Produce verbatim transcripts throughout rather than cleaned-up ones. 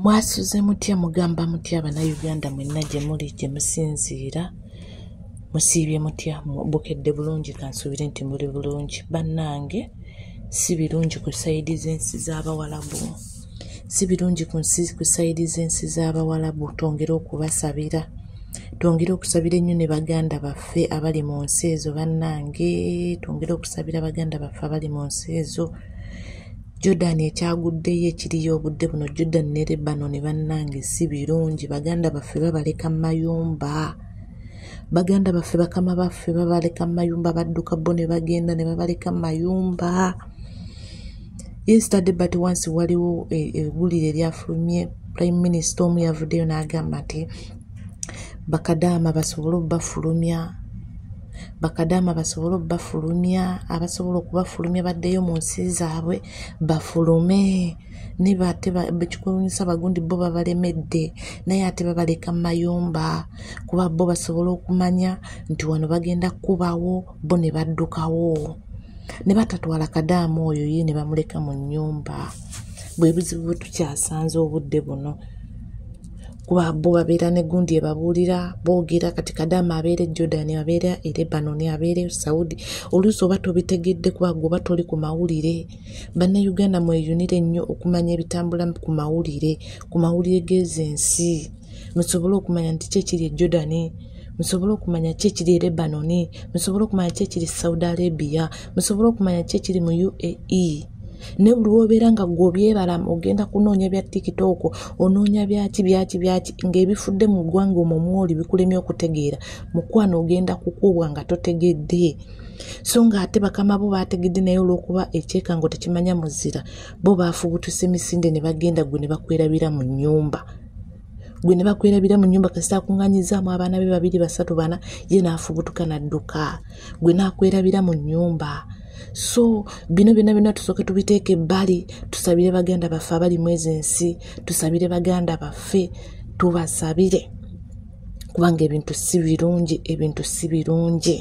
Mwasuze mutya mugamba mutya Abannayuganda mwenna gye muli gye musinziira musiibye mutya bukedde bulungi kansuubire nti muli bulungi bannange si birungi ku sayidi z'ensi z'Abawalabu si birungi ku sayidi z'ensi z'Abawalabu twongere okubasabira twongere okusabira ennyo ne baganda baffe abali mu nsi ezo bannange twongere okusabira baganda baffe abali mu nsi ezo Jordan ekyaguddeyo ekiriyo obudde buno Jordan ne Lebanon bannange si birungi baganda baffe babaleka mu mayumba baganda baffe bakama baffe babaleka mu mayumba badduka bo ne bagenda ne babaleka mu mayumba yesterday but once waliwo eggulire eryafulumye Prime Minister omu yavuddeyo n'agamba nti bakadaama basobole obbafulumya bakadaama basobole obbafulumya abasobola okubafulumya baddeyo mu nsi zaabwe bafulume ne bate bekikunyisa bagundi bo babalemedde naye ate babaleka mu mayumba kuba bo basobola okumanya nti wano bagenda kubawo bo ne baddukawo ne batatwala kadaamu oyo ye ne bamuleka mu nnyumba bwe buzibu bwe tukyasanze obudde buno kuba bo babeera ne gundi ebabuulira boogera kati kadaama abeere Jordan abeera e Lebanon abeere Saudi oluusi oba tobitegedde kuba goba toli ku mawulire Bannayuganda mweyunire nnyo okumanya ebitambula ku mawulire ku mawulire g'ezensi musobole okumanya nti kyekiri e Jordan musobole okumanya kyekiri e Lebanon musobole okumanya kyekiri Saudi Arabia musobole okumanya kyekiri mu U A E ne buli wobeera nga gw'obyebala ogenda kunoonya bya TikTok onoonya byaki byaki byaki ng'ebifudde mu ggwanga omwo mwoli bikulemye okutegeera mukwano ogenda kukuubwa nga totegedde so ng'ate bakama bo baategedde naye olw'okuba ekyekango tekimanya muzira bo baafubutuse emisinde ne bagenda gwe ne bakwerabira mu nnyumba gwe ne bakwerabira mu nnyumba kasita akunganyizaamu abaana be babiri basatu bana ye n'afubutuka n'adduka gwe n'akwerabira mu nnyumba so bino byonna byonna tusooke tubiteeke ebbali tusabire baganda baffe abali mu ezo ensi tusabire baganda baffe tubasabire kubanga ebintu si birungi ebintu si birungi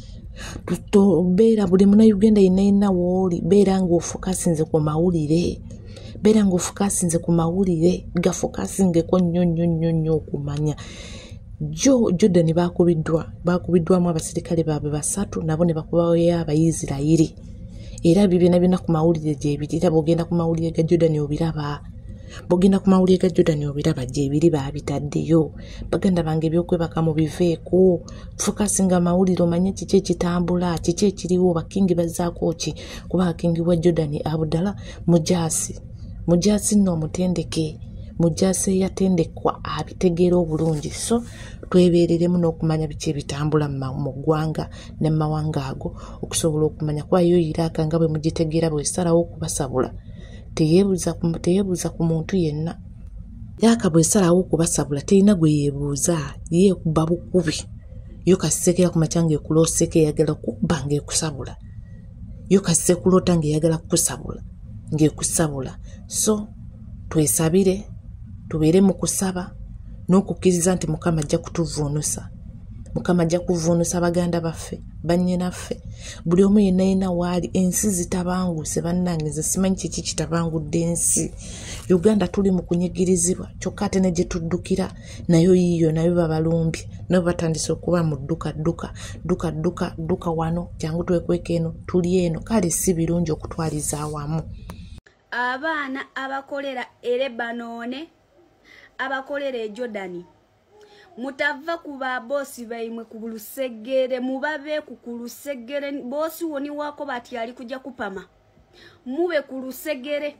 tubeera buli Munnayuganda yenna yenna wooli beera ng'ofokasinze ku mawulire beera ng'ofokasinze ku mawulire gafokasingeko nnyo nnyo nnyo nnyo okumanya jo Jordan baakubiddwa baakubiddwamu abasirikale baabwe basatu nabo ne bakubayo Abayisirayiri era bibyonna byonna ku mawulire gye birira bw'ogenda ku mawulire ga Jordan obiraba bw'ogenda ku mawulire ga Jordan obiraba gye biri baabitaddeyo baganda bange ebyokwebaka mu biveeko fokasinga amawulire omanye kiki ekitambula kiki ekiriwo bakingi bazzaako ki kuba akingi wa Jordan Abdallah Mujaasi Mujaasi nno omutendeke Mujaasi eyatendekwa abitegeera obulungi so twebeereremu n'okumanya biki ebitambula mu ggwanga ne mu mawanga ago okusobola okumanya kuba yo Iraq nga bwe mugitegeera bw'esalawo okubasabula teyeebuuza ku teyeebuuza ku muntu yenna Iraq bw'esalawo okubasabula terina gwe yeebuuza ye kuba bukubi yo kasisekera ku makya ng'ekulooseko eyagala kubba ng'ekusabula yo kasisekuloota ng'eyagala kukusabula ng'ekusabula so twesabire tubeere mu kusaba n'okukkiriza nti Mukama ajja kutuvuunusa Mukama ajja kuvuunusa baganda baffe bannyinaffe buli omu yenna yenna waali ensi zitabanguse bannange nze simanyi kiki kitabangudde ensi Uganda tuli mu kunyigirizibwa kyokka ate ne gye tuddukira nayo yiiyo nayo babalumbye nabo batandise okuba mu dduka dduka dduka dduka dduka wano jangu twekweka eno tuli eno kale si birungi okutwaliza awamu abaana abakolera e Lebanon abakolera e Jordan mutava ku babosi baimwe ku lusegere mubabe ku lusegere bosi woni wako bati ali kujja kupama mube ku lusegere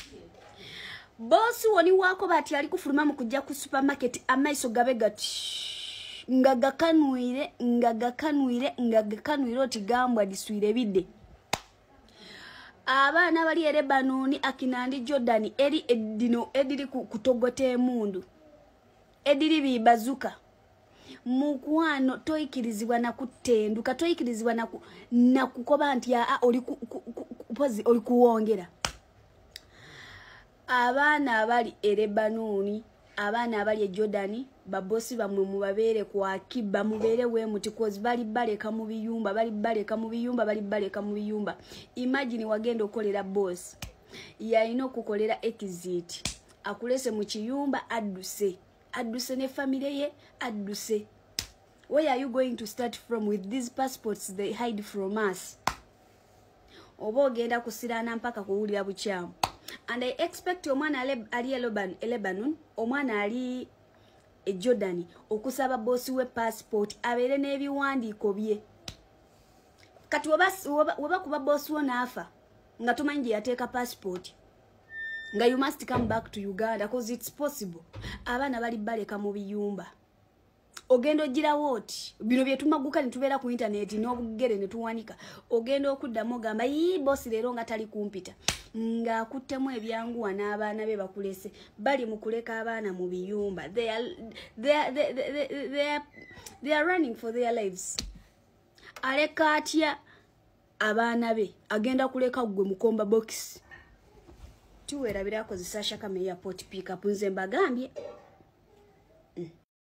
bosi woni wako bati ali kufuluma mu kujja ku supermarket amaiso gabe gati ngaga kanwire ngaga kanwire ngaga kanwire oti gambwa diswire bidde abaana bali e Lebanon akinandi Jordan eri edino ediri kutogote emundu ediri bibazuka mukwano toyikirizibwa na kutenduka toyikirizibwa na ku, na kukoba nti a oli ku, ku, ku, pozi oli kuwongera abaana abali e Lebanon abaana abali e Jordan babosi bamwe mubabeere ku akiba mubeere we muti kozi bali baleka mu biyumba bali baleka mu biyumba bali baleka mu biyumba imagine wagenda okolera boss yalina okukolera exit akulese mu kiyumba adduse adduse ne family ye adduse. Where are you going to start from with these passports they hide from us? Oba ogenda kusirana mpaka kuwulira bukyamu. And I expect omwana ali e Lebanon, omwana ali e Jordan okusaba bosi we passport abere n'ebiwandiiko bye. Kati waba kuba bosi wo naafa nga tumanyi gye yateeka passport nga you must come back to Uganda because it's possible. Abaana bali baleka mu biyumba. Ogendo gira woti bino bye tumaguka ne tubeera ku internet n'obugere ne tuwanika. Ogendo okuddamu gamba yi bosi leero nga tali kumpita nga akuttemu ebyanguwa n'abaana be bakulese bali mu kuleka abaana mu biyumba. They are they are, they, they, they are, they are running for their lives. Aleka atya abaana be agenda kuleka gwe mukomba box. Tuwerabira kozesa shaka me airport pick up nze mbagambye